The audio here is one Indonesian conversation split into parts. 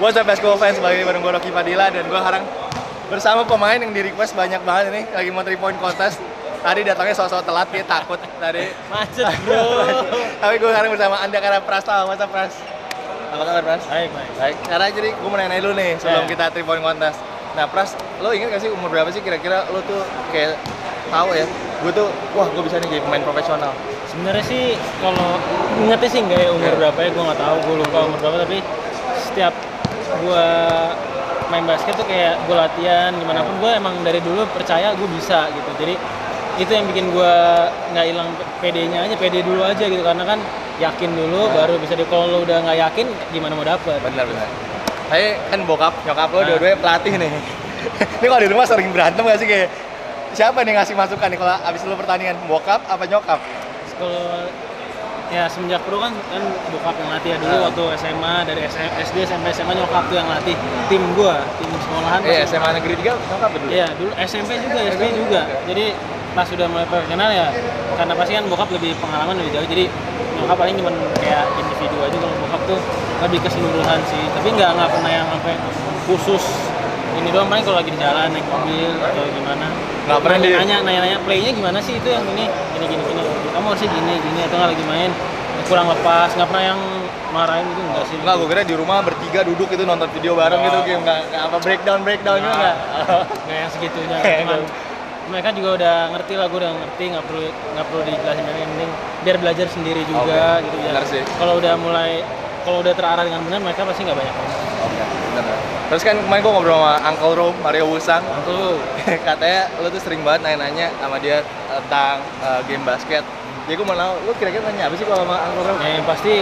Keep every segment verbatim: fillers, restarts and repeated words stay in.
What's up basketball fans, balik bareng gue Rocky Fadila dan gue sekarang bersama pemain yang di request banyak banget ini lagi mau three point contest. Tadi datangnya sok-sok telat, dia takut tadi macet bro. Tapi gue sekarang bersama Andakara Prastawa. What's up Pras? Apa kabar Pras? Baik, baik. Baik, sekarang jadi gue mau nanya dulu nih sebelum yeah. kita three point contest. Nah Pras, lo ingat gak sih umur berapa sih kira-kira lo tuh kayak tahu ya, gue tuh wah gue bisa nih jadi pemain profesional? Sebenarnya sih kalau ingetnya sih nggak ya umur yeah. berapa ya, gue nggak tahu, gue lupa umur berapa, tapi setiap gue main basket tuh kayak gue latihan gimana pun gue emang dari dulu percaya gue bisa gitu. Jadi itu yang bikin gue nggak hilang P D-nya aja, pede dulu aja gitu, karena kan yakin dulu nah. baru bisa di. Kalau lo udah nggak yakin gimana mau dapet? Benar benar. Tapi kan bokap nyokap lo nah. dua-duanya pelatih nih. Ini kalau di rumah sering berantem gak sih, kayak siapa nih ngasih masukan nih kalau abis lo pertandingan, bokap apa nyokap? Kalau ya semenjak pro kan kan bokap yang latih ya dulu nah. waktu S M A, dari S D sampai S M A nyokap tuh yang latih tim gua, tim sekolahan. Eh S M A negeri tiga nyokap dulu. Iya, dulu S M P juga, S D juga. Jadi pas sudah mulai profesional ya, karena pasti kan bokap lebih pengalaman lebih jauh, jadi nyokap paling cuma kayak individu aja. Kalau bokap tuh lebih keseluruhan sih, tapi nggak nggak pernah yang sampai khusus ini doang. Paling kalau lagi di jalan naik mobil atau gimana nggak pernah nanya, nanya nanya nanya playnya gimana sih, itu yang ini gini gini gini kamu harusnya gini gini, atau nggak lagi main kurang lepas, nggak pernah yang marahin gitu, enggak sih. Nggak, gue kira di rumah bertiga duduk itu nonton video bareng oh. gitu, game nggak apa breakdown breakdown juga nggak nggak yang segitunya. Cuman mereka juga udah ngerti lah, gue udah ngerti, nggak perlu nggak perlu dijelasin, yang penting biar belajar sendiri juga okay. gitu ya. Kalau udah mulai kalau udah terarah dengan benar, mereka pasti nggak banyak ngomong. Oke, okay, benar. Terus kan kemarin gue ngobrol sama Uncle Rom, Mario Wusang. Uncle katanya lo tuh sering banget nanya-nanya sama dia tentang uh, game basket. Jadi gue mau tahu, lo kira-kira nanya apa sih kalau sama Uncle Rom? Ya yang pasti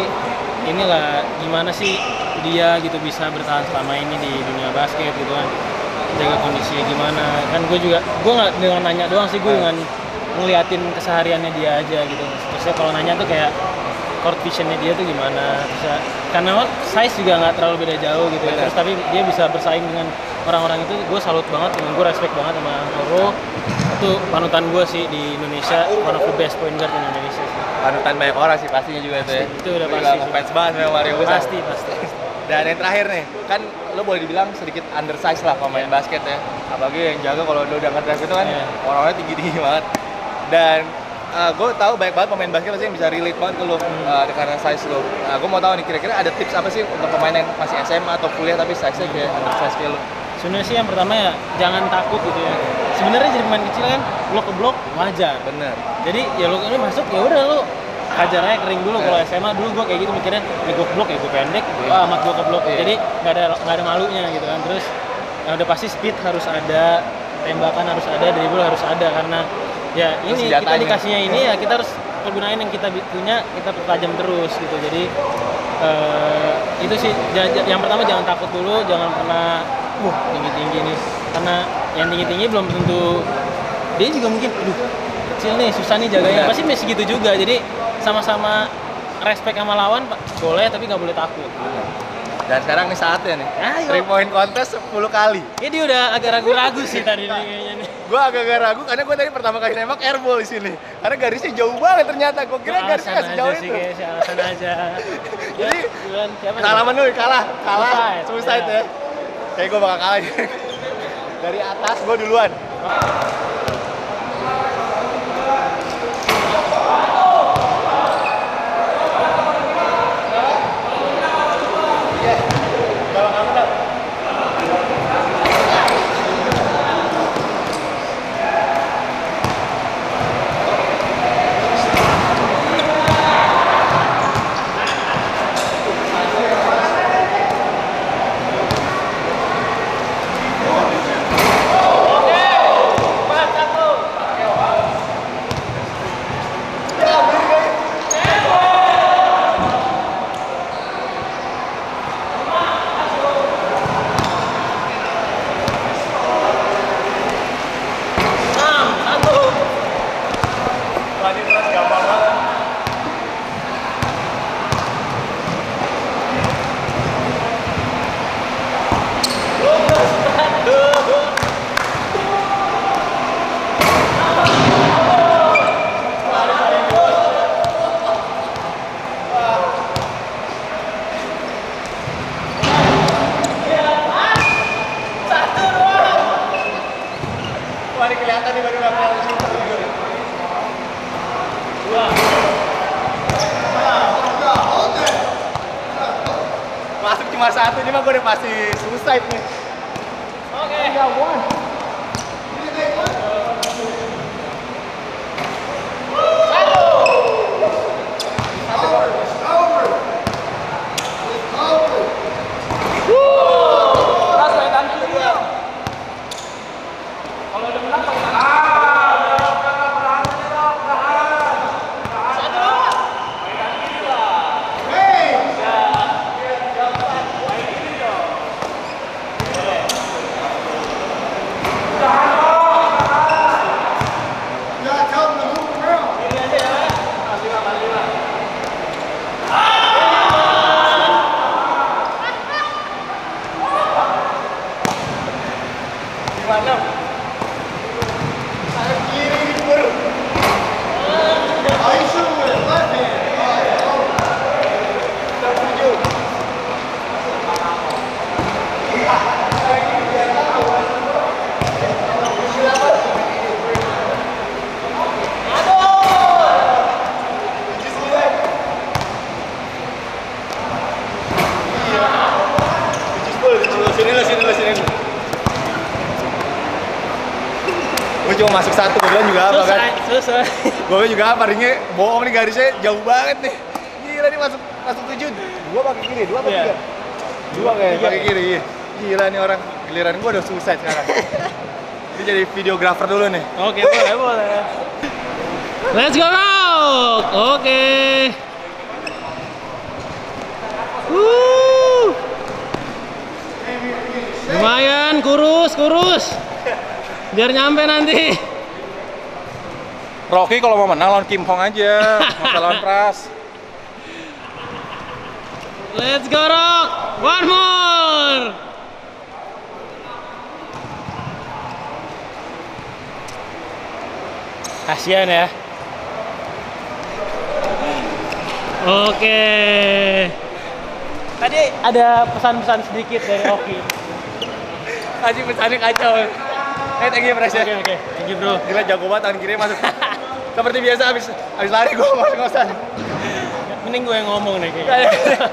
inilah gimana sih dia gitu bisa bertahan selama ini di dunia basket gitu kan, jaga kondisinya gimana. Kan gue juga, gue nggak dengan nanya doang sih, gue dengan ngeliatin kesehariannya dia aja gitu. Terusnya kalau nanya tuh kayak court visionnya dia tuh gimana, bisa karena size juga nggak terlalu beda jauh gitu ya. Terus tapi dia bisa bersaing dengan orang-orang itu, gue salut banget, dengan gue respect banget sama Oro. Itu panutan gue sih di Indonesia, one of the best point guard in Indonesia sih. Panutan banyak orang sih pastinya juga itu ya. Itu udah pasti. Fans banget sama Mario Wusang. Pasti pasti. Dan yang terakhir nih, kan lo boleh dibilang sedikit undersize lah pemain yeah. basket ya. Apalagi yang jaga kalau lo udah nge-drive itu kan yeah. orang-orangnya tinggi-tinggi banget. Dan uh, gue tahu banyak banget pemain basket pasti yang bisa relate banget ke lo hmm. uh, karena size lo. Nah, gue mau tahu nih kira-kira ada tips apa sih untuk pemain yang masih S M A atau kuliah tapi size-nya kayak undersize kayak lo? Sebenarnya sih yang pertama ya jangan takut gitu ya. Sebenarnya jadi pemain kecil kan blok ke blok wajar. Bener. Jadi ya lo ini masuk ya udah lo hajar aja kering dulu. Kalau S M A dulu gue kayak gitu mikirnya, ya gue blok ya gue pendek, yeah. amat gue ke blok. Yeah. Jadi nggak ada nggak ada malunya gitu kan. Terus yang udah pasti speed harus ada, tembakan harus ada, dribble harus ada, karena ya ini kita dikasihnya ini ya kita harus pergunain yang kita punya, kita pertajam terus gitu. Jadi uh, itu sih yang pertama, jangan takut dulu, jangan pernah wah tinggi-tinggi nih, karena yang tinggi-tinggi belum tentu dia juga mungkin aduh kecil nih susah nih jaganya, pasti masih gitu juga. Jadi sama-sama respect sama lawan boleh, tapi nggak boleh takut. Dan sekarang nih saatnya nih, three point contest sepuluh kali. Ya dia udah agak ragu-ragu sih tadi nih kayaknya nih. Gue agak-agak ragu karena gue tadi pertama kali nembak airball di sini. Karena garisnya jauh banget ternyata. Gue kira garisnya nggak sejauh itu. Sih, alasan aja. Jadi pengalaman lu kalah, kalah, suicide ya. Kayak gue bakal kalah. Dari atas gue duluan. Mantap. satu, ini mah gue udah pasti suicide nih. Oke. Tiga one. Gimana? Tangan kiri libur. Are you sure with left hand? Tujuh. Sini lah, sini lah, sini lah. Gue cuma masuk satu, gue bilang juga apa kan? Selesai, selesai. Gue bilang juga apa, ringnya bohong nih, garisnya jauh banget nih. Gila nih masuk masuk tujuh. Dua pakai kiri, dua pakai tiga. Dua kayak pakai kiri. Gila nih orang, giliran gue udah susah sekarang. Ini jadi videographer dulu nih. Oke, boleh, boleh. Let's go rock. Oke. Wuh. Lumayan, kurus, kurus. Biar nyampe nanti. Rocky kalau mau menang lawan Kim Hong aja, nggak usah lawan Pras. Let's go rock. One more. Kasian ya. Oke. Tadi ada pesan-pesan sedikit dari Oki. Kasih pesannya kacau. Eh, thank you Pras ya. Oke, oke. Thank you bro. Gila jago banget tangan kiri masuk. Seperti biasa abis abis lari gue masuk kosan. Mending gue yang ngomong nih kayaknya.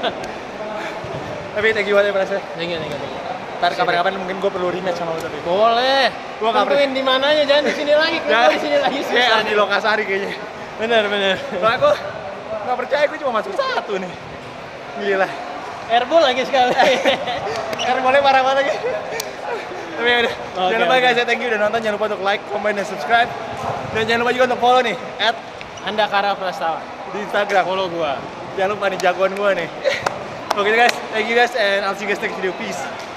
Tapi thank you banget ya Pras ya. Thank you, thank you, thank you. Ntar kapan-kapan mungkin gue perlu rematch sama lo tapi. Boleh. Gua nggak tentuin di mananya, jangan di sini lagi. Kalau di sini lagi susah. Kayak di Lokasari kayaknya. Bener, bener. Soalnya gue nggak percaya gue cuma masuk satu nih. Gila. Airball lagi sekali. Airballnya parah banget lagi. Tapi ya udah. Okay, Jangan lupa okay. guys, ya thank you udah nonton. Jangan lupa untuk like, comment, dan subscribe. Dan jangan lupa juga untuk follow nih at Andakara Prastawa di Instagram. follow gua. Jangan lupa nih jagoan gue nih. Oke guys, thank you guys and I'll see you guys next video. Peace.